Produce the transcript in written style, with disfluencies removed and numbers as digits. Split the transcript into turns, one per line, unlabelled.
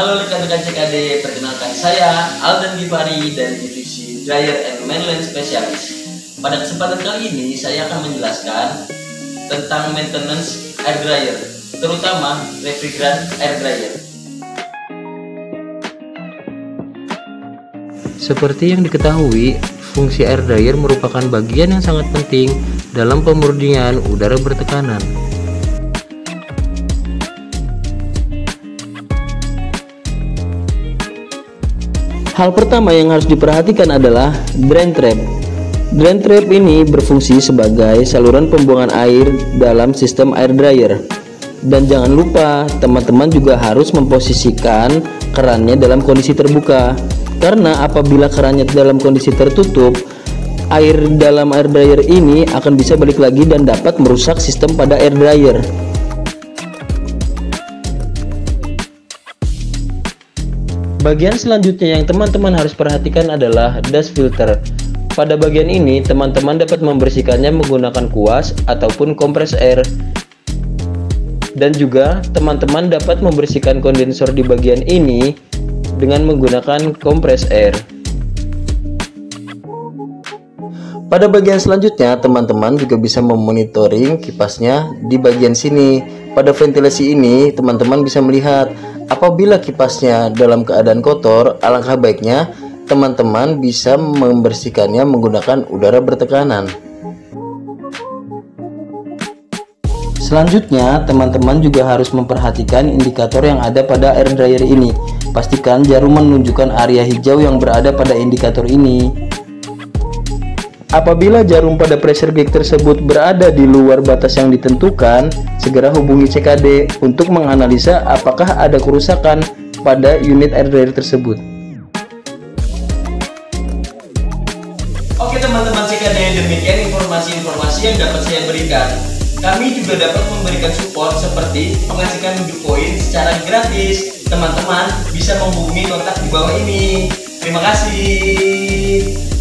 Halo rekan-rekan CKD, perkenalkan saya Aldan Gifari dari divisi Dryer and Mainline Specialist. Pada kesempatan kali ini saya akan menjelaskan tentang maintenance air dryer, terutama refrigerant air dryer.
Seperti yang diketahui, fungsi air dryer merupakan bagian yang sangat penting dalam pemurnian udara bertekanan. Hal pertama yang harus diperhatikan adalah drain trap. Drain trap ini berfungsi sebagai saluran pembuangan air dalam sistem air dryer. Dan jangan lupa, teman-teman juga harus memposisikan kerannya dalam kondisi terbuka. Karena apabila kerannya dalam kondisi tertutup, air dalam air dryer ini akan bisa balik lagi dan dapat merusak sistem pada air dryer. Bagian selanjutnya yang teman-teman harus perhatikan adalah dust filter. Pada bagian ini, teman-teman dapat membersihkannya menggunakan kuas ataupun kompres air. Dan juga, teman-teman dapat membersihkan kondensor di bagian ini dengan menggunakan kompres air. Pada bagian selanjutnya, teman-teman juga bisa memonitoring kipasnya di bagian sini. Pada ventilasi ini, teman-teman bisa melihat apabila kipasnya dalam keadaan kotor, alangkah baiknya teman-teman bisa membersihkannya menggunakan udara bertekanan. Selanjutnya, teman-teman juga harus memperhatikan indikator yang ada pada air dryer ini. Pastikan jarum menunjukkan area hijau yang berada pada indikator ini. Apabila jarum pada pressure gauge tersebut berada di luar batas yang ditentukan, segera hubungi CKD untuk menganalisa apakah ada kerusakan pada unit air dryer tersebut.
Oke teman-teman CKD, demikian informasi-informasi yang dapat saya berikan. Kami juga dapat memberikan support seperti mengasihkan Bitcoin secara gratis. Teman-teman bisa menghubungi kontak di bawah ini. Terima kasih.